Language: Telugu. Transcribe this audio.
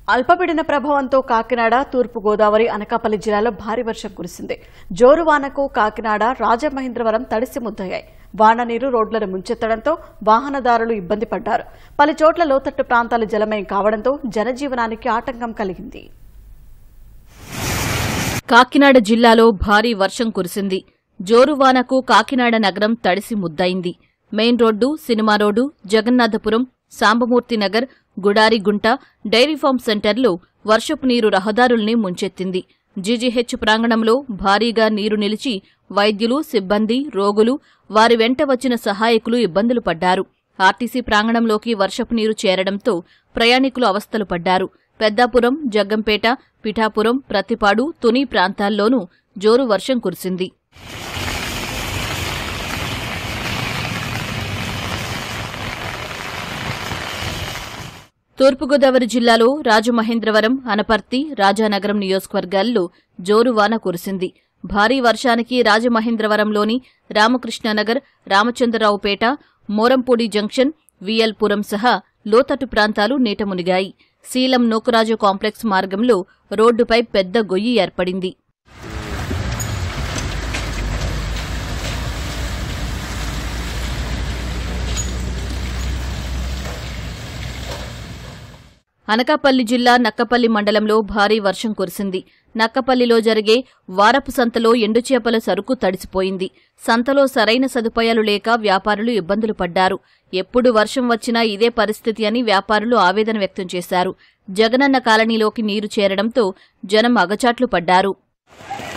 అల్పపీడన ప్రభావంతో కాకినాడ, తూర్పు గోదావరి, అనకాపల్లి జిల్లాలో భారీ వర్షం కురిసింది. జోరు వానకు కాకినాడ, రాజమహేంద్రవరం తడిసి ముద్దయ్యాయి. వాన నీరు రోడ్లను ముంచెత్తడంతో వాహనదారులు ఇబ్బంది పడ్డారు. పలు చోట్ల లోతట్టు ప్రాంతాలు జలమయం కావడంతో జనజీవనానికి ఆటంకం కలిగింది. కాకినాడ జిల్లాలో భారీ వర్షం కురిసింది. జోరువానకు కాకినాడ నగరం తడిసి ముద్దయింది. Main road, cinema road, Jagannathapuram, Sambamurthy Nagar, Gudarigunta, dairy farm సెంటర్లో వర్షపు నీరు రహదారుల్ని ముంచెత్తింది. జీజీహెచ్ ప్రాంగణంలో భారీగా నీరు నిలిచి వైద్యులు, సిబ్బంది, రోగులు, వారి వెంట వచ్చిన సహాయకులు ఇబ్బందులు పడ్డారు. ఆర్టీసీ ప్రాంగణంలోకి వర్షపు నీరు చేరడంతో ప్రయాణికులు అవస్థలు పడ్డారు. పెద్దాపురం, జగ్గంపేట, పిఠాపురం, ప్రతిపాడు, తుని ప్రాంతాల్లోనూ జోరు వర్షం కురిసింది. తూర్పుగోదావరి జిల్లాలో రాజమహేంద్రవరం, అనపర్తి, రాజానగరం నియోజకవర్గాల్లో జోరు వాన కురిసింది. భారీ వర్షానికి రాజమహేంద్రవరంలోని రామకృష్ణనగర్, రామచంద్రరావుపేట, మోరంపూడి జంక్షన్, విఎల్పురం సహా లోతట్టు ప్రాంతాలు నీట మునిగాయి. శీలం నూకరాజు కాంప్లెక్స్ మార్గంలో రోడ్డుపై పెద్ద గొయ్యి ఏర్పడింది. అనకాపల్లి జిల్లా నక్కపల్లి మండలంలో భారీ వర్షం కురిసింది. నక్కపల్లిలో జరిగే వారపు సంతలో ఎండుచేపల సరుకు తడిసిపోయింది. సంతలో సరైన సదుపాయాలు లేక వ్యాపారులు ఇబ్బందులు పడ్డారు. ఎప్పుడు వర్షం వచ్చినా ఇదే పరిస్థితి అని వ్యాపారులు ఆవేదన వ్యక్తం చేశారు. జగనన్న కాలనీలోకి నీరు చేరడంతో జనం అగచాట్లు పడ్డారు.